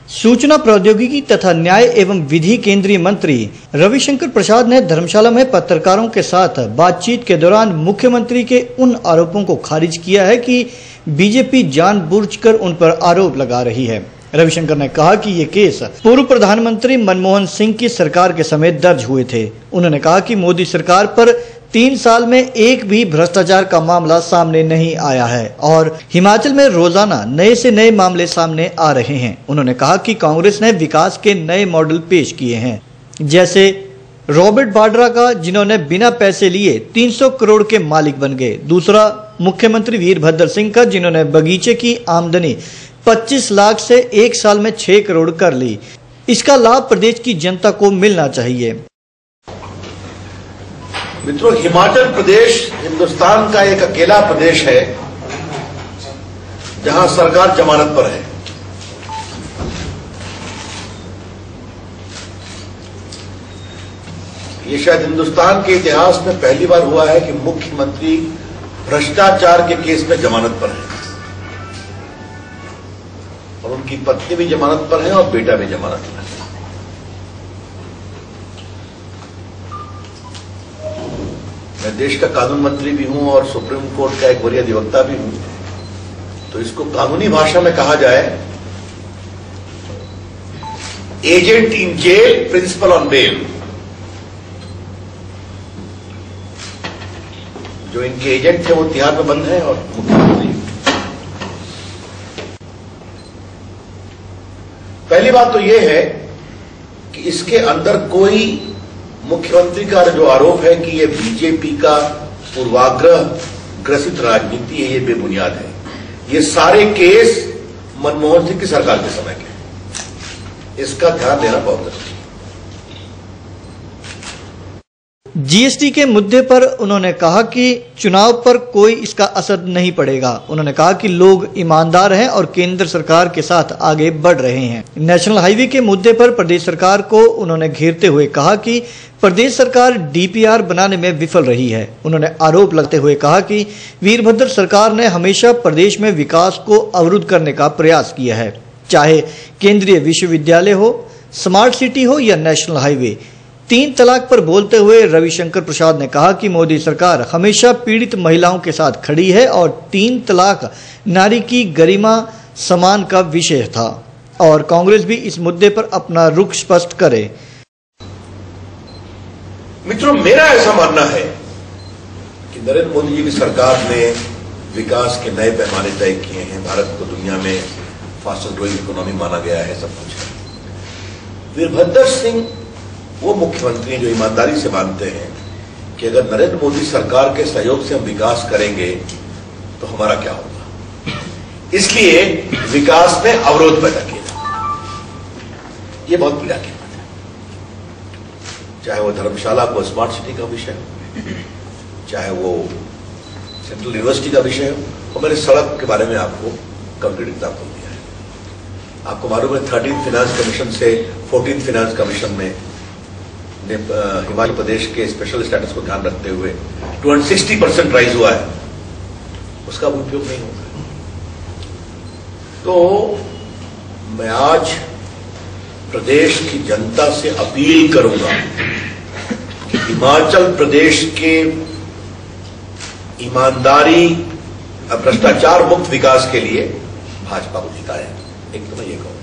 सूचना प्रौद्योगिकी तथा न्याय एवं विधि केंद्रीय मंत्री रविशंकर प्रसाद ने धर्मशाला में पत्रकारों के साथ बातचीत के दौरान मुख्यमंत्री के उन आरोपों को खारिज किया है कि बीजेपी जानबूझकर उन पर आरोप लगा रही है। रविशंकर ने कहा कि ये केस पूर्व प्रधानमंत्री मनमोहन सिंह की सरकार के समय दर्ज हुए थे। उन्होंने कहा कि मोदी सरकार पर 3 साल में एक भी भ्रष्टाचार का मामला सामने नहीं आया है और हिमाचल में रोजाना नए से नए मामले सामने आ रहे हैं। उन्होंने कहा कि कांग्रेस ने विकास के नए मॉडल पेश किए हैं, जैसे रॉबर्ट वाड्रा का, जिन्होंने बिना पैसे लिए 300 करोड़ के मालिक बन गए। दूसरा मुख्यमंत्री वीरभद्र सिंह का, जिन्होंने बगीचे की आमदनी 25 लाख से 1 साल में 6 करोड़ कर ली। इसका लाभ प्रदेश की जनता को मिलना चाहिए। मित्रों, हिमाचल प्रदेश हिंदुस्तान का एक अकेला प्रदेश है जहां सरकार जमानत पर है। ये शायद हिंदुस्तान के इतिहास में पहली बार हुआ है कि मुख्यमंत्री भ्रष्टाचार के केस में जमानत पर है और उनकी पत्नी भी जमानत पर है और बेटा भी जमानत पर है। मैं देश का कानून मंत्री भी हूं और सुप्रीम कोर्ट का एक वरीय अधिवक्ता भी हूं, तो इसको कानूनी भाषा में कहा जाए agent in jail, principal on bail. जो इनके एजेंट थे वो तिहाड़ में बंद है और मुख्यमंत्री। पहली बात तो यह है कि इसके अंदर कोई मुख्यमंत्री का जो आरोप है कि ये बीजेपी का पूर्वाग्रह ग्रसित राजनीति है, ये बेबुनियाद है। ये सारे केस मनमोहन सिंह की सरकार के समय के, इसका ध्यान देना बहुत जरूरी है। जीएसटी के मुद्दे पर उन्होंने कहा कि चुनाव पर कोई इसका असर नहीं पड़ेगा। उन्होंने कहा कि लोग ईमानदार हैं और केंद्र सरकार के साथ आगे बढ़ रहे हैं। नेशनल हाईवे के मुद्दे पर प्रदेश सरकार को उन्होंने घेरते हुए कहा कि प्रदेश सरकार डीपीआर बनाने में विफल रही है। उन्होंने आरोप लगाते हुए कहा कि वीरभद्र सरकार ने हमेशा प्रदेश में विकास को अवरुद्ध करने का प्रयास किया है, चाहे केंद्रीय विश्वविद्यालय हो, स्मार्ट सिटी हो या नेशनल हाईवे। 3 तलाक पर बोलते हुए रविशंकर प्रसाद ने कहा कि मोदी सरकार हमेशा पीड़ित महिलाओं के साथ खड़ी है और 3 तलाक नारी की गरिमा सम्मान का विषय था और कांग्रेस भी इस मुद्दे पर अपना रुख स्पष्ट करे। मित्रों, मेरा ऐसा मानना है कि नरेंद्र मोदी जी की सरकार ने विकास के नए पैमाने तय किए हैं। भारत को दुनिया में फास्टेस्ट ग्रोइंग इकोनॉमी माना गया है, सब कुछ है। वीरभद्र सिंह वो मुख्यमंत्री हैं जो ईमानदारी से मानते हैं कि अगर नरेंद्र मोदी सरकार के सहयोग से हम विकास करेंगे तो हमारा क्या होगा, इसलिए विकास में अवरोध पैदा किया। ये बहुत पीड़ा की बात है। चाहे वो धर्मशाला को स्मार्ट सिटी का विषय हो, चाहे वो सेंट्रल यूनिवर्सिटी का विषय हो, और मैंने सड़क के बारे में आपको कंक्रीट एग्जाम्पल दिया है। आपको मालूम है 13th फाइनेंस कमीशन से 14th फाइनेंस कमीशन में हिमाचल प्रदेश के स्पेशल स्टेटस को ध्यान रखते हुए 260% राइज हुआ है, उसका उपयोग नहीं होगा। तो मैं आज प्रदेश की जनता से अपील करूंगा कि हिमाचल प्रदेश के ईमानदारी और भ्रष्टाचार मुक्त विकास के लिए भाजपा को जिताएं। एक तो मैं ये कहूंगा।